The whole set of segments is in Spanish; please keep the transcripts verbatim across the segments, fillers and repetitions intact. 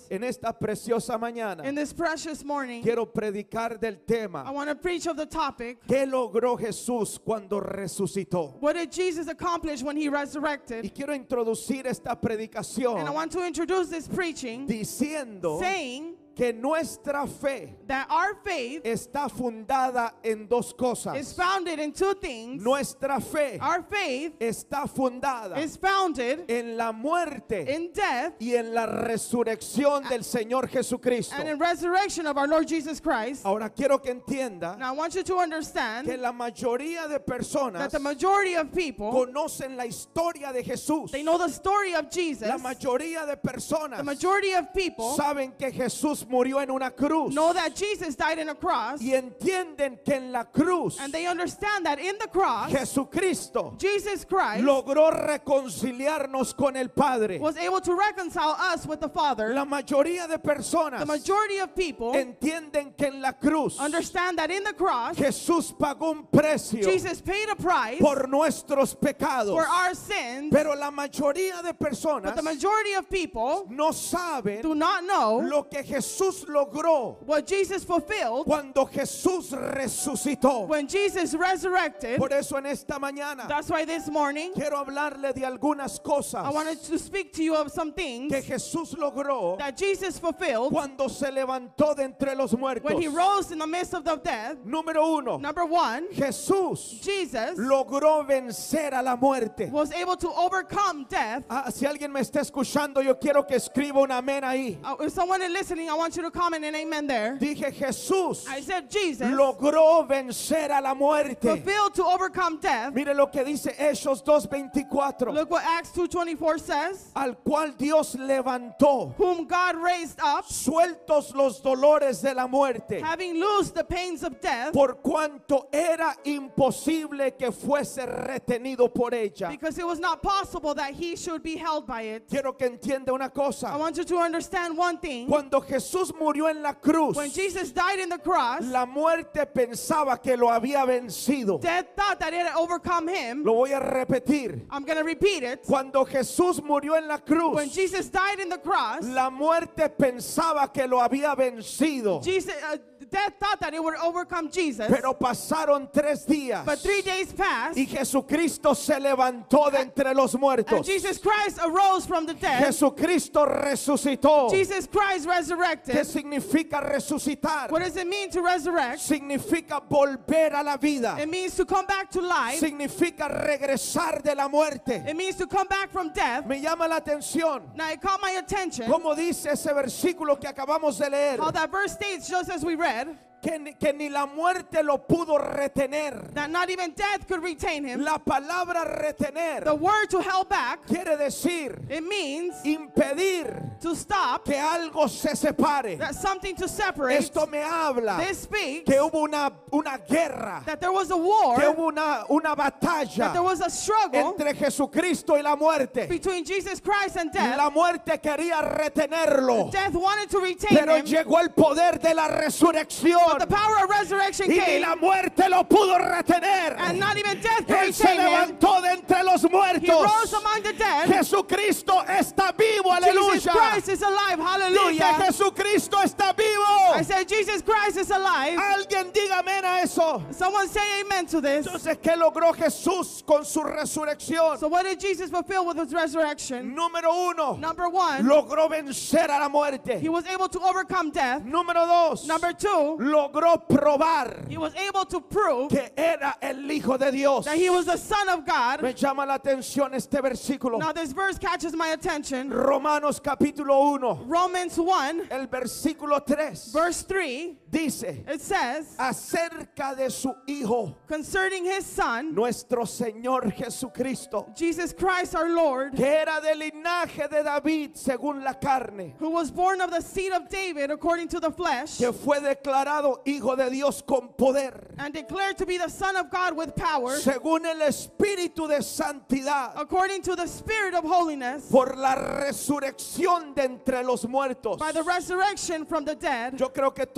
En esta preciosa mañana In this precious morning, quiero predicar del I tema want to preach of the topic, ¿qué logró Jesús cuando resucitó? what did Jesus accomplish when he Y resurrected? quiero introducir esta And I predicación want to introduce this preaching diciendo saying que nuestra fe that our faith está fundada en dos is cosas. founded in two things. Nuestra fe Our faith está fundada is founded en la muerte in death y en la resurrección del Señor Jesucristo. and in resurrection of our Lord Jesus Christ. Ahora quiero que entienda Now I want you to que understand la mayoría de personas that the majority of people, conocen la historia de Jesús. they know the story of Jesus. La mayoría de personas The majority of people saben que Jesús murió en una cruz know that Jesus died in a cross, y entienden que en la cruz and they understand that in the cross, Jesucristo Jesus Christ logró reconciliarnos con el Padre. was able to reconcile us with the Father. La mayoría de personas The majority of people entienden que en la cruz understand that in the cross, Jesús pagó un precio Jesus paid a price por nuestros pecados. for our sins, Pero la mayoría de personas but the majority of people no saben do not know lo que Jesús logró what Jesus fulfilled cuando Jesús resucitó. when Jesus resurrected. Por eso en esta mañana That's why this morning quiero hablarle de algunas cosas I wanted to speak to you of some things que Jesús logró that Jesus fulfilled cuando se levantó de entre los muertos. when he rose in the midst of the death. Número uno, Number one, Jesús Jesus logró vencer a la muerte. was able to overcome death. Ah, si alguien me está escuchando, yo quiero que escriba un amén ahí. Uh, if someone is listening, I want you to comment an amen there. Dije, Jesús I said Jesus logró vencer a la muerte. fulfilled to overcome death. Mire lo que dice Hechos dos veinticuatro. Look what Acts two twenty-four says. Al cual Dios levantó, Whom God raised up, sueltos los dolores de la muerte, having loosed the pains of death, por cuanto era imposible que fuese retenido por ella. because it was not possible that he should be held by it. Quiero que entienda una I cosa. want you to understand one thing. Cuando Jesús murió en la cruz, When Jesus died in the cross, la muerte pensaba que lo había vencido. death thought that it had overcome him. Lo voy a repetir. I'm going to repeat it. Cuando Jesús murió en la cruz, When Jesus died in the cross, la muerte pensaba que lo había vencido. Jesus, uh, death thought that it would overcome Jesus. Pero pasaron tres días But three days passed, y Jesucristo se levantó de entre los and muertos. Jesus Christ arose from the dead. Jesucristo resucitó. Jesus Christ ¿Qué resurrected. significa resucitar? What does it mean to resurrect? Significa volver a la vida. It means to come back to life. Significa regresar de la muerte. It means to come back from death. Me llama la atención Now it caught my attention como dice ese versículo que acabamos de leer, how that verse states, just as we read, que ni, que ni la muerte lo pudo retener. that not even death could retain him. La palabra retener The word to held back, quiere decir it means impedir to stop, que algo se separe. that something to separate. Esto me habla This speaks que hubo una, una guerra, that there was a war, que hubo una, una that there batalla was a struggle entre Jesucristo y la muerte. between Jesus Christ and death. La muerte quería retenerlo, Death wanted to retain pero him, llegó el poder de la resurrección but the power of resurrection y ni came, la muerte lo pudo retener. and not even death could Él se retain him. levantó de entre los He muertos. rose among the dead. Jesucristo está vivo, Jesus aleluya. Christ is alive. Dije, Hallelujah. Jesucristo está I vivo. said, Jesus Christ is alive. Alguien diga amén a eso. Someone say amen to this. Entonces, ¿qué logró Jesús con su resurrección? So what did Jesus fulfill with his resurrection? Número uno, Number one, logró vencer a la muerte. he was able to overcome death. Número dos, Number two, logró probar he was able to prove que era el Hijo de Dios. that he was the Son of God. Me llama la atención este versículo. Now this verse catches my attention. Romanos capítulo uno, Romans one, el versículo tres, verse three, dice it says, acerca de su Hijo, concerning his Son, nuestro Señor Jesucristo, Jesus Christ our Lord, que era del linaje de David según la carne, who was born of the seed of David according to the flesh, que fue declarado Hijo de Dios con poder, and declared to be the Son of God with power, según el Espíritu de santidad, according to the Spirit of holiness, por la resurrección de entre los muertos. by the resurrection from the dead. Yo creo que todos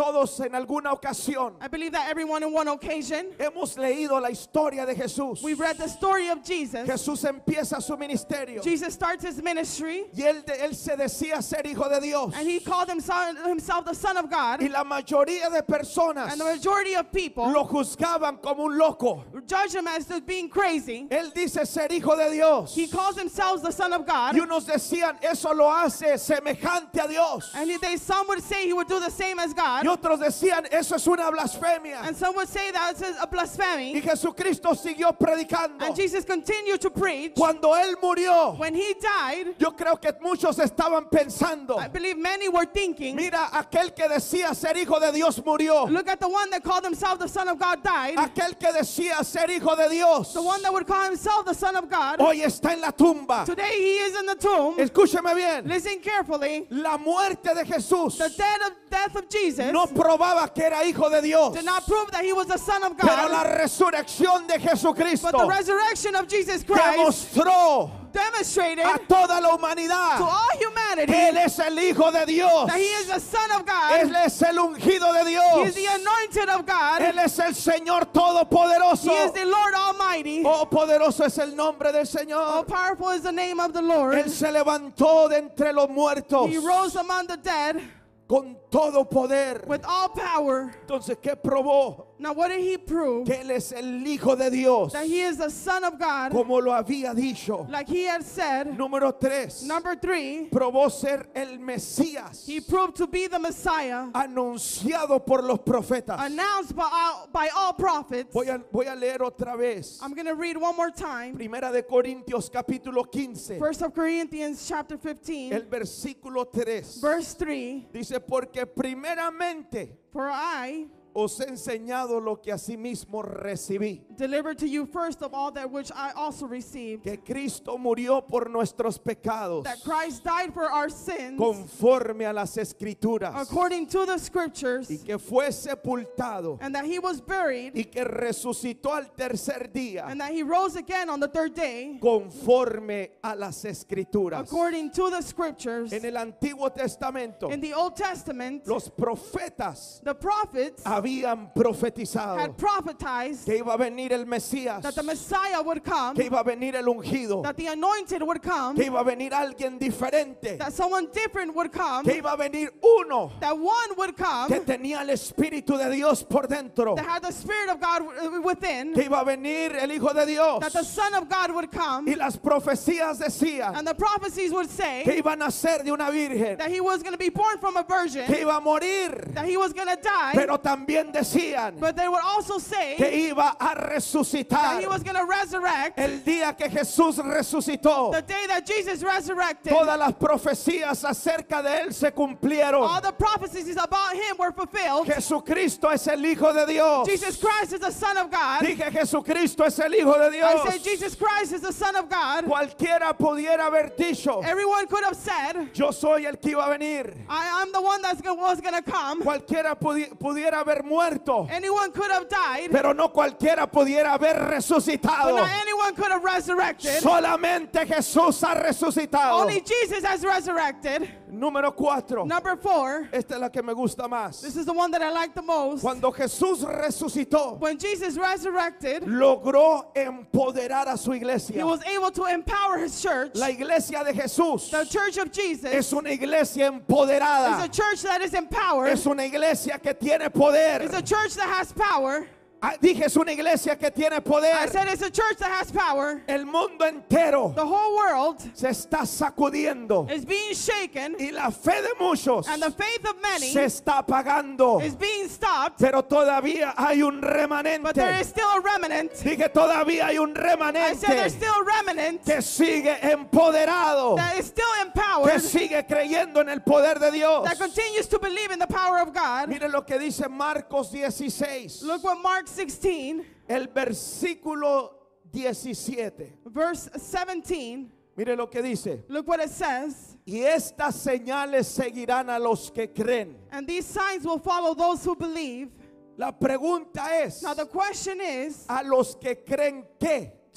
en alguna ocasión I believe that everyone in one occasion, hemos leído la historia de Jesús. we've read the story of Jesus. Jesús empieza su ministerio Jesus starts his ministry, y él, de- él se decía ser hijo de Dios. and he called himself, himself the Son of God. Y la mayoría de personas And the majority of people lo juzgaban como un loco. judge him as being crazy. Él dice ser hijo de Dios. He calls himself the Son of God. Y unos decían, eso lo hace semejante a Dios. And they, some would say he would do the same as God. Y otros decían, eso es una blasfemia. And some would say that it's a Y blasphemy. Jesucristo siguió predicando. And Jesus continued to preach. Cuando él murió, When he died, yo creo que muchos estaban pensando, I believe many were thinking, mira, aquel que decía ser hijo de Dios murió. look at the one that called himself the Son of God died. Aquel que decía ser hijo de Dios, The one that would call himself the Son of God. hoy está en la tumba. Today he is in the tomb. Escúcheme bien, Listen carefully. la muerte de Jesús The death of, death of Jesus no probaba que era hijo de Dios, did not prove that he was the Son of pero la God. resurrección de But the Jesucristo resurrection of Jesus Christ demostró demonstrated a toda la to humanidad all humanity que Él es el Hijo de Dios. that he is the Son of Él God. es el ungido de He Dios. is the anointed of God. Él es el Señor Todopoderoso. He is the Lord Almighty. Oh, poderoso es el nombre del Oh, Señor. powerful is the name of the Lord. Él se levantó de entre los muertos He rose among the dead con todo poder. with all power. Entonces, ¿qué probó? Now, what did he prove? Que Él es el Hijo de Dios, That he is the Son of God, como lo había dicho. like he had said. Número tres, Number three, probó ser el Mesías, he proved to be the Messiah, anunciado por los profetas. announced by all, by all prophets. Voy a, voy a leer otra vez. I'm going to read one more time. Primera de Corintios capítulo quince, First of Corinthians chapter fifteen, el versículo tres. verse three. Dice, porque primeramente For I os he enseñado lo que asimismo recibí, delivered to you first of all that which I also received, que Cristo murió por nuestros pecados, that Christ died for our sins conforme a las escrituras, according to the scriptures, y que fue sepultado, and that he was buried, y que resucitó al tercer día, and that he rose again on the third day conforme a las escrituras. according to the scriptures. En el Antiguo Testamento, In the Old Testament, los profetas the prophets habían profetizado had prophetized que iba a venir el Mesías, that the Messiah would come, que iba a venir el ungido, that the anointed would come, que iba a venir alguien diferente, that someone different would come, que iba a venir uno that one would come que tenía el Espíritu de Dios por dentro, that had the Spirit of God w- within, que iba a venir el Hijo de Dios. that the Son of God would come, Y las profecías decían and the prophecies would say que iba a nacer de una virgen, that he was going to be born from a virgin, que iba a morir, that he was going to die, pero también decían but they would also say que iba a that resucitar. he was going to resurrect. El día que Jesús resucitó, The day that Jesus resurrected, todas las profecías acerca de él se cumplieron. all the prophecies about him were fulfilled. Jesucristo es el Hijo de Dios. Jesus Christ is the Son of God. Dije, Jesucristo es el Hijo de I said Dios. Jesus Christ is the Son of God. Cualquiera pudiera haber dicho, Everyone could have said, yo soy el que iba a venir. I am the one that was going to come. Cualquiera pudi- pudiera haber muerto, Anyone could have died, pero no cualquiera pudiera haber but resucitado. not anyone could have resurrected. Solamente Jesús ha resucitado. Only Jesus has resurrected. Número cuatro. Number four, Esta es la que me gusta más. this is the one that I like the most. Cuando Jesús resucitó, When Jesus resurrected, logró empoderar a su he iglesia. was able to empower his church. La iglesia de Jesús The church of Jesus es una iglesia is empoderada. a church that is empowered. Es una iglesia que tiene poder. It's a church that has power. Ah, dije, es una iglesia que tiene I poder. said it's a church that has power. El mundo entero The whole world se está sacudiendo is being shaken, y la fe de muchos and the faith of many se está apagando. is being stopped, Pero todavía hay un but there remanente. is still a remnant. Dije, todavía hay un I said there's remanente still a remnant que sigue empoderado, that is still que empowered, sigue creyendo en el poder de Dios. that continues to believe in the power of God. Mire lo que dice Marcos dieciséis, Look what Mark sixteen, el versículo diecisiete. verse seventeen, Mire lo que dice. look what it says. Y estas señales seguirán a los que creen. And these signs will follow those who believe. La pregunta es, Now the question is, ¿a los que creen qué?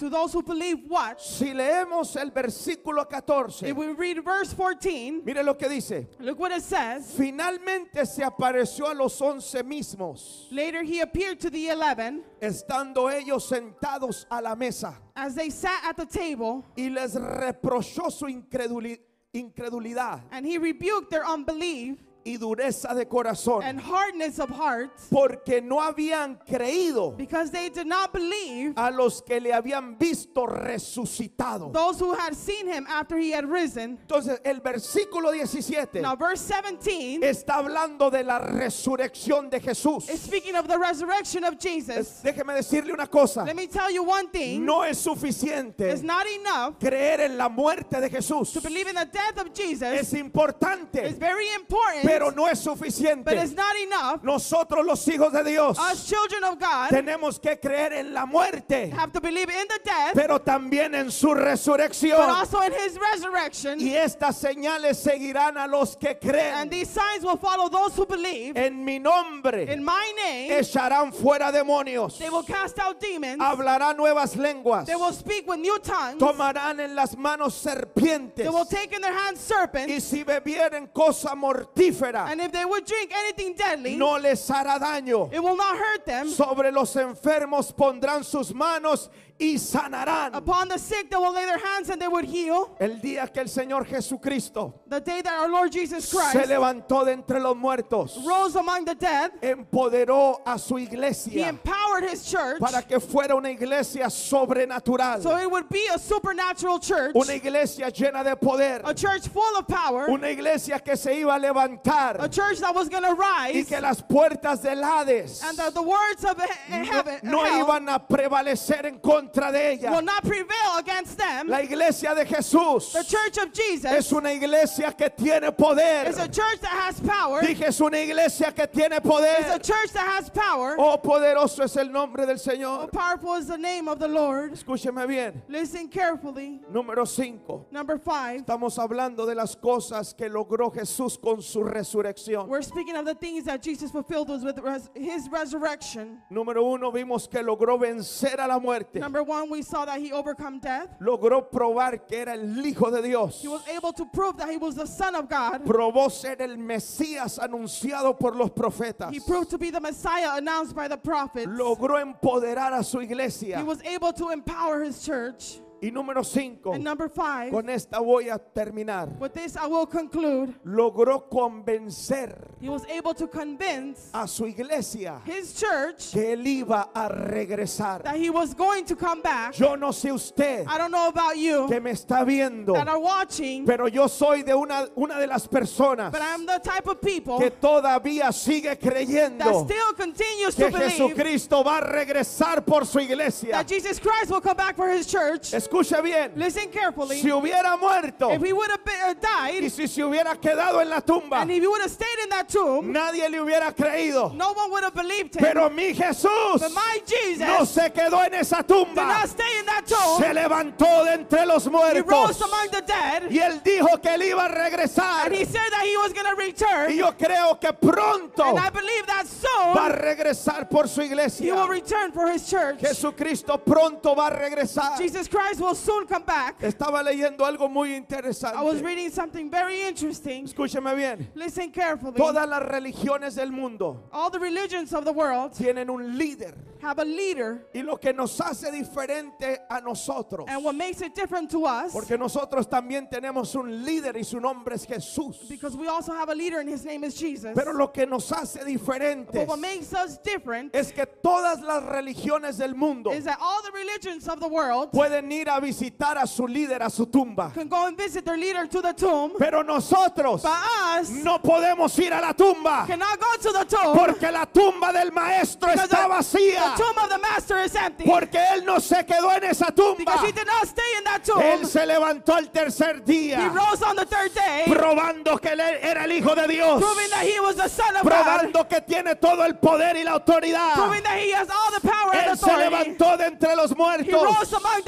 To those who believe what? Si leemos el versículo catorce, If we read verse fourteen, mire lo que dice. look what it says. Finalmente se apareció a los once mismos, Later he appeared to the eleven estando ellos sentados a la mesa, as they sat at the table, y les reprochó su increduli- incredulidad and he rebuked their unbelief y dureza de corazón, and hardness of heart, porque no habían creído because they did not believe a los que le habían visto resucitado. those who had seen him after he had risen. Entonces el versículo diecisiete Now verse seventeen está hablando de la resurrección de Jesús. is speaking of the resurrection of Jesus. Déjeme decirle una cosa, Let me tell you one thing. no es suficiente It's not enough creer en la muerte de Jesús. to believe in the death of Jesus. Es importante, It's very important, pero no es but suficiente. it's not enough. Nosotros los hijos de Dios Us children of God tenemos que creer en la muerte, have to believe in the death, pero también en su but resurrección. also in his resurrection. Y estas señales seguirán a los que creen. And these signs will follow those who believe. En mi nombre In my name, echarán fuera demonios, they will cast out demons. hablarán nuevas lenguas, They will speak with new tongues. tomarán en las manos serpientes, They will take in their hands serpents. y si bebieren cosa mortífera, And if they would drink anything deadly, no les hará daño. it will not hurt them. Sobre los enfermos pondrán sus manos y sanarán. Upon the sick, they will lay their hands and they would heal. El día que el Señor Jesucristo The day that our Lord Jesus se Christ levantó de entre los muertos, rose among the dead, empoderó a su he iglesia empowered his church para que fuera una iglesia sobrenatural, so it would be a supernatural church, una iglesia llena de poder, a church full of power, una iglesia que se iba a a levantar church that was going to y rise, que las puertas del Hades and the, the words of he- no, heaven no hell iban a prevalecer en contra de ella. will not prevail against them. La iglesia de Jesús The church of Jesus es una iglesia que tiene poder. is a church that has power. Dije, es una iglesia que tiene It's a poder. church that has power. Oh, poderoso es el nombre del How Señor. powerful is the name of the Lord. Escúcheme bien. Listen carefully. Número cinco. Number five, Estamos hablando de las cosas que logró Jesús con su resurrección. we're speaking of the things that Jesus fulfilled was with res- his resurrection. Número uno, vimos que logró vencer a la muerte. Number one, we saw that he overcome death. Logró probar que era el Hijo de Dios. He was able to prove that he was the Son of God. Probó ser el Mesías anunciado por los profetas. He proved to be the Messiah announced by the prophets. Logró empoderar a su He iglesia. was able to empower his church. Y número cinco, And number five, con esta voy a terminar. with this I will conclude. Logró convencer He was able to convince a su iglesia his church que él iba a regresar. that he was going to come back. Yo no sé usted I don't know about you que me está viendo, that are watching, pero yo soy de una, una de las personas but I'm the type of people que todavía sigue that creyendo still continues que to believe Jesucristo va a regresar por su iglesia. that Jesus Christ will come back for his church. Escuche bien, Listen carefully. si hubiera muerto If he would have been, uh, y died, si se hubiera quedado en la tumba, and if he would have stayed in that tomb, nadie le hubiera creído. no one would have believed him. Pero mi Jesús But my Jesus no se quedó en esa did tumba, not stay in that tomb. se levantó de entre los He muertos rose among the dead, y él dijo que él iba a regresar. and he said that he was going to Y return. yo creo que pronto And I believe that va a soon regresar por su he iglesia. will return for his church. Jesucristo pronto va a regresar. Jesus Christ will soon come back. Estaba leyendo algo muy I was interesante. reading something very interesting. Escúcheme bien. Listen carefully. Todas las religiones del mundo All the religions of the world tienen un líder. have a leader, Y lo que nos hace diferente a nosotros, and what makes it different to us, porque nosotros también tenemos un líder y su nombre es Jesús. because we also have a leader and his name is Jesus. Pero lo que nos hace diferentes But what makes us different es que todas las religiones del mundo is that all the religions of the world pueden ir a visitar a su líder a su tumba. can go and visit their leader to the tomb, Pero nosotros but us no podemos ir a la tumba cannot go to the tomb porque la tumba del maestro because está the, vacía. the tomb of the master is empty, Porque él no se quedó en esa tumba. because he did not stay in that tomb. Él se levantó el tercer He día rose on the third day, probando que él era el Hijo de Dios, proving that he was the Son of God, probando que tiene todo el poder y la autoridad. proving that he has all the power and Él se authority. levantó de entre los He muertos rose among the dead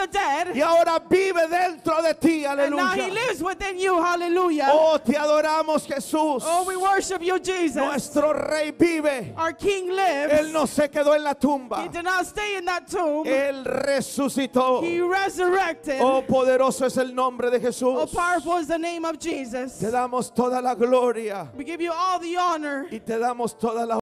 dead. y ahora vive dentro de ti. And now he Aleluya. lives within you. Hallelujah. Oh, te adoramos, Jesús. Oh, we worship you, Jesus. Nuestro Rey vive. Our King lives. Él no se quedó en la tumba. He did not stay in that tomb. Él resucitó. He resurrected. Oh, poderoso es el nombre de Oh, Jesús. powerful is the name of Jesus. Te damos toda la gloria We give you all the honor. y te damos toda la